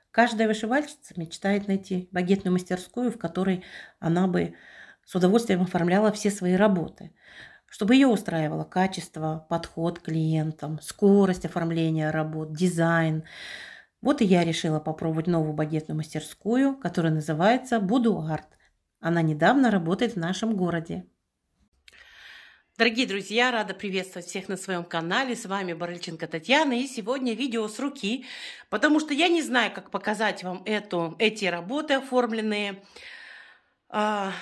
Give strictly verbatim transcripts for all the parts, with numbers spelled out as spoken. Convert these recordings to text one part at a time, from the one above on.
Каждая вышивальщица мечтает найти багетную мастерскую, в которой она бы с удовольствием оформляла все свои работы, чтобы ее устраивало качество, подход к клиентам, скорость оформления работ, дизайн. Вот и я решила попробовать новую багетную мастерскую, которая называется Будуарт. Она недавно работает в нашем городе. Дорогие друзья, рада приветствовать всех на своем канале. С вами Барыльченко Татьяна. И сегодня видео с руки, потому что я не знаю, как показать вам эту, эти работы оформленные, а,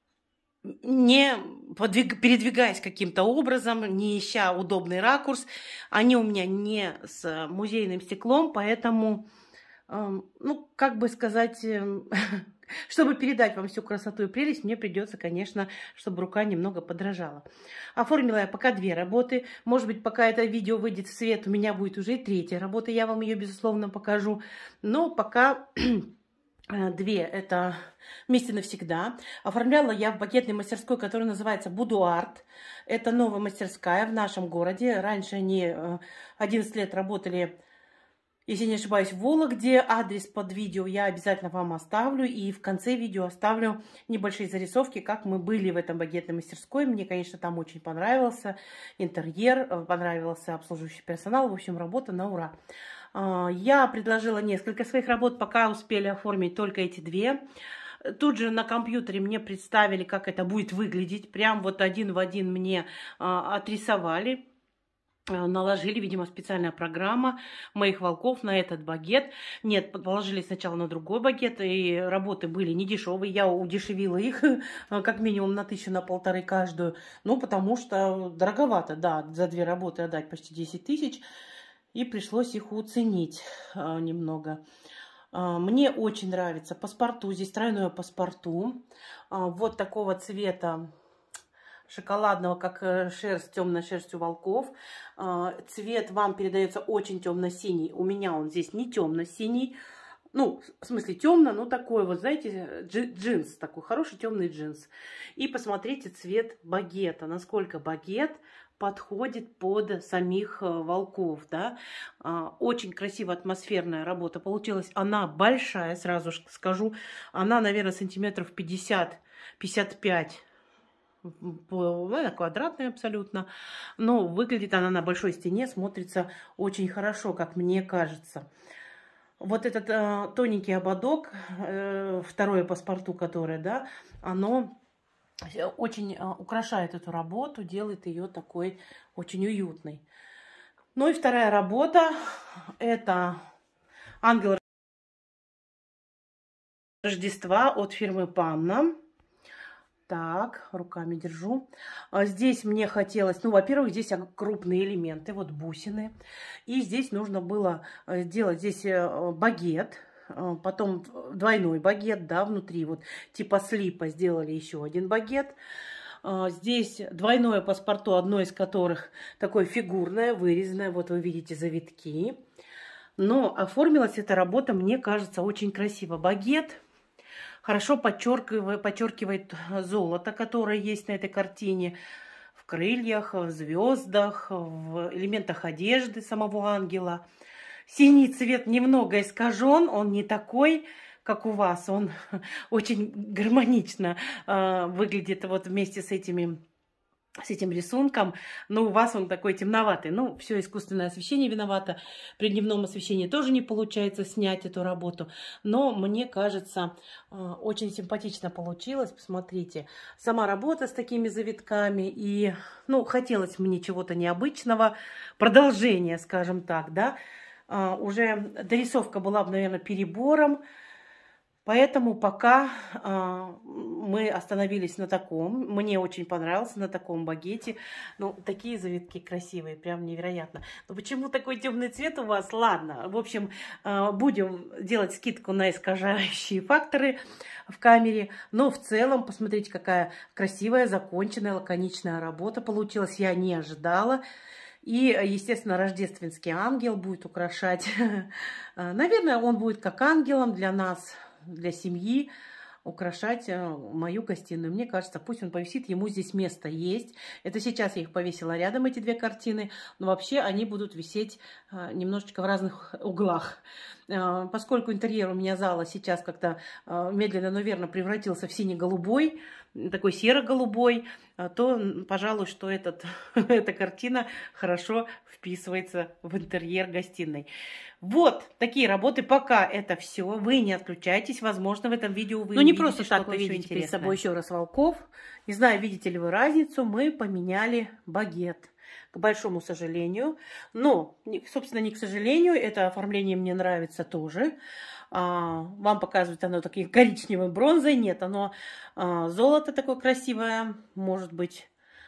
не подвиг, передвигаясь каким-то образом, не ища удобный ракурс. Они у меня не с музейным стеклом, поэтому, ну, как бы сказать... Чтобы передать вам всю красоту и прелесть, мне придется, конечно, чтобы рука немного подражала. Оформила я пока две работы. Может быть, пока это видео выйдет в свет, у меня будет уже и третья работа. Я вам ее, безусловно, покажу. Но пока две. Это «Вместе навсегда». Оформляла я в багетной мастерской, которая называется Будуарт. Это новая мастерская в нашем городе. Раньше они одиннадцать лет работали, если не ошибаюсь, в Вологде. Адрес под видео я обязательно вам оставлю. И в конце видео оставлю небольшие зарисовки, как мы были в этом багетной мастерской. Мне, конечно, там очень понравился интерьер, понравился обслуживающий персонал. В общем, работа на ура. Я предложила несколько своих работ, пока успели оформить только эти две. Тут же на компьютере мне представили, как это будет выглядеть. Прям вот один в один мне отрисовали. Наложили, видимо, специальная программа моих волков на этот багет. Нет, положили сначала на другой багет, и работы были не дешевые. Я удешевила их как минимум на тысячу, на полторы каждую. Ну, потому что дороговато, да, за две работы отдать почти десять тысяч. И пришлось их уценить немного. Мне очень нравится паспорту. Здесь тройное паспорту. Вот такого цвета. Шоколадного, как шерсть, темная шерсть у волков. Цвет вам передается очень темно-синий. У меня он здесь не темно-синий. Ну, в смысле темно, но такой вот, знаете, джинс. Такой хороший темный джинс. И посмотрите цвет багета. Насколько багет подходит под самих волков, да. Очень красивая атмосферная работа получилась. Она большая, сразу скажу. Она, наверное, сантиметров пятьдесят — пятьдесят пять. Она квадратная абсолютно, но выглядит она на большой стене, смотрится очень хорошо, как мне кажется. Вот этот э, тоненький ободок, э, второе паспорту, которое, да, оно очень э, украшает эту работу, делает ее такой очень уютной. Ну и вторая работа, это ангел Рождества от фирмы Панна. Так, руками держу. Здесь мне хотелось, ну, во-первых, здесь крупные элементы, вот бусины. И здесь нужно было сделать здесь багет, потом двойной багет, да, внутри вот типа слипа сделали еще один багет. Здесь двойное паспорту, одно из которых такое фигурное, вырезанное, вот вы видите завитки. Но оформилась эта работа, мне кажется, очень красиво. Багет хорошо подчеркивает, подчеркивает золото, которое есть на этой картине. В крыльях, в звездах, в элементах одежды самого ангела. Синий цвет немного искажен, он не такой, как у вас. Он очень гармонично э, выглядит вот вместе с этими... с этим рисунком, но у вас он такой темноватый. Ну, все искусственное освещение виновато. При дневном освещении тоже не получается снять эту работу. Но мне кажется, очень симпатично получилось. Посмотрите, сама работа с такими завитками. И, ну, хотелось мне чего-то необычного. Продолжение, скажем так, да. Уже дорисовка была, наверное, перебором. Поэтому пока э, мы остановились на таком. Мне очень понравился на таком багете. Ну, такие завитки красивые, прям невероятно. Но почему такой темный цвет у вас? Ладно, в общем, э, будем делать скидку на искажающие факторы в камере. Но в целом, посмотрите, какая красивая, законченная, лаконичная работа получилась. Я не ожидала. И, естественно, рождественский ангел будет украшать. Наверное, он будет как ангелом для нас, для семьи, украшать мою гостиную. Мне кажется, пусть он повисит, ему здесь место есть. Это сейчас я их повесила рядом, эти две картины, но вообще они будут висеть немножечко в разных углах. поскольку интерьер у меня зала сейчас как-то медленно, но верно превратился в сине-голубой, такой серо-голубой, то, пожалуй, что этот, эта картина хорошо вписывается в интерьер гостиной. Вот такие работы. Пока это все. Вы не отключайтесь. Возможно, в этом видео вы Ну, не увидите просто так что-то вы еще видите перед интересное. собой еще раз волков. Не знаю, видите ли вы разницу. Мы поменяли багет, к большому сожалению. Но, собственно, не к сожалению, это оформление мне нравится тоже. А, вам показывает оно такие коричневой бронзой. Нет, оно а, золото такое красивое. Может быть,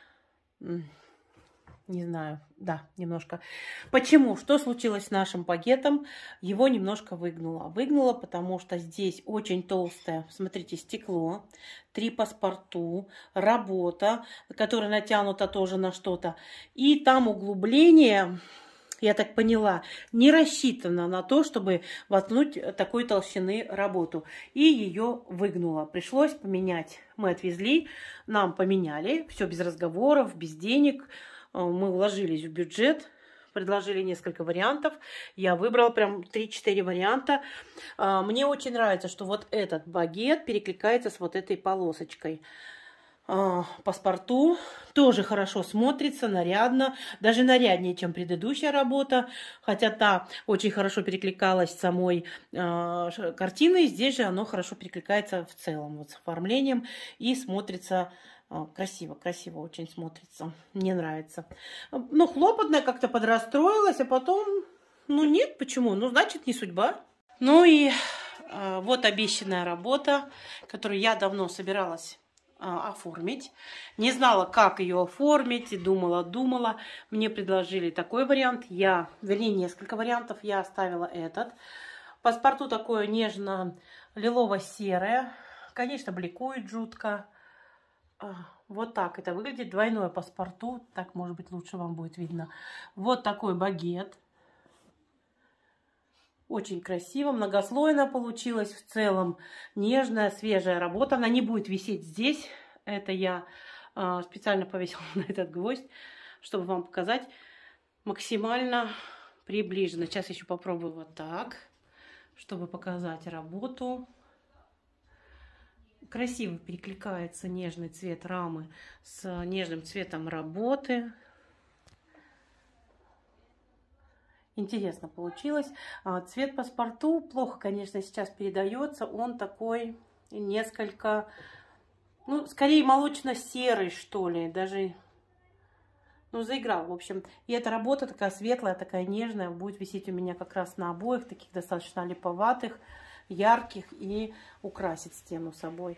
не знаю, да, немножко. Почему? Что случилось с нашим багетом? Его немножко выгнуло. Выгнуло, потому что здесь очень толстое, смотрите, стекло, три паспорту, работа, которая натянута тоже на что-то. И там углубление, я так поняла, не рассчитано на то, чтобы воткнуть такой толщины работу. И ее выгнуло. Пришлось поменять. Мы отвезли, нам поменяли, все без разговоров, без денег. Мы уложились в бюджет, предложили несколько вариантов. Я выбрала прям три-четыре варианта. Мне очень нравится, что вот этот багет перекликается с вот этой полосочкой. Паспорту тоже хорошо смотрится, нарядно. Даже наряднее, чем предыдущая работа. Хотя та очень хорошо перекликалась с самой картиной. Здесь же оно хорошо перекликается в целом. Вот с оформлением и смотрится... Красиво, красиво очень смотрится. Мне нравится. Ну, хлопотная как-то подрастроилась, а потом... Ну, нет, почему? Ну, значит, не судьба. Ну и э, вот обещанная работа, которую я давно собиралась э, оформить. Не знала, как ее оформить, и думала, думала. Мне предложили такой вариант. Я, вернее, несколько вариантов. Я оставила этот. Паспорту такое нежно-лилово-серое. Конечно, бликует жутко. Вот так это выглядит. Двойное паспорту. Так, может быть, лучше вам будет видно. Вот такой багет. Очень красиво, многослойно получилось. В целом нежная, свежая работа. Она не будет висеть здесь. Это я э, специально повесила на этот гвоздь, чтобы вам показать максимально приближенно. Сейчас еще попробую вот так, чтобы показать работу. Красиво перекликается нежный цвет рамы с нежным цветом работы. Интересно получилось. Цвет паспорту плохо, конечно, сейчас передается. Он такой несколько, ну, скорее молочно-серый, что ли. Даже, ну, заиграл, в общем. И эта работа такая светлая, такая нежная. Будет висеть у меня как раз на обоях, таких достаточно липоватых, ярких, и украсить стену собой.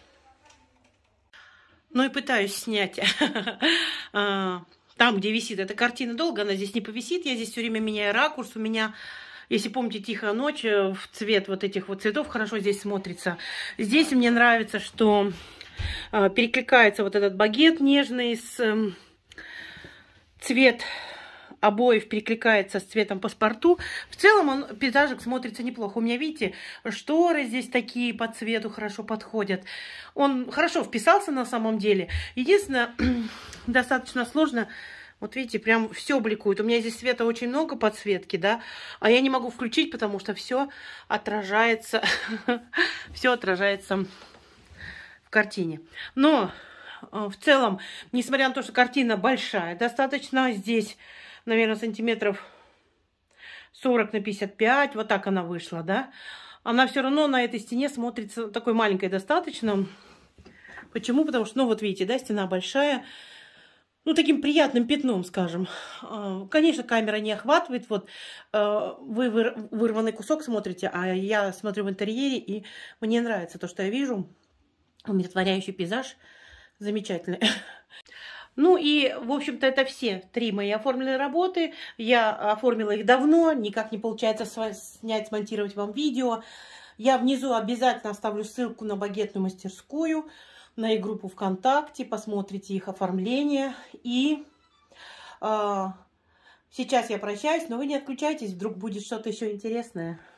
Ну и пытаюсь снять там, где висит эта картина, долго она здесь не повисит. Я здесь все время меняю ракурс. У меня, если помните, «Тихая ночь», в цвет вот этих вот цветов хорошо здесь смотрится. Здесь мне нравится, что перекликается вот этот багет нежный с цвет обоев перекликается с цветом паспорту. В целом он, пейзажик смотрится неплохо. У меня, видите, шторы здесь такие по цвету хорошо подходят. Он хорошо вписался на самом деле. Единственное, достаточно сложно. Вот видите, прям все бликует. У меня здесь света очень много, подсветки, да, а я не могу включить, потому что все отражается, все отражается в картине. Но в целом, несмотря на то, что картина большая, достаточно здесь, наверное, сантиметров сорок на пятьдесят пять, вот так она вышла, да. Она все равно на этой стене смотрится такой маленькой достаточно. Почему? Потому что, ну вот видите, да, стена большая, ну таким приятным пятном, скажем. Конечно, камера не охватывает, вот вы вырванный кусок смотрите, а я смотрю в интерьере, и мне нравится то, что я вижу. Умиротворяющий пейзаж замечательный. Ну и, в общем-то, это все три мои оформленные работы. Я оформила их давно, никак не получается снять, смонтировать вам видео. Я внизу обязательно оставлю ссылку на багетную мастерскую, на их группу ВКонтакте, посмотрите их оформление. И э, сейчас я прощаюсь, но вы не отключайтесь, вдруг будет что-то еще интересное.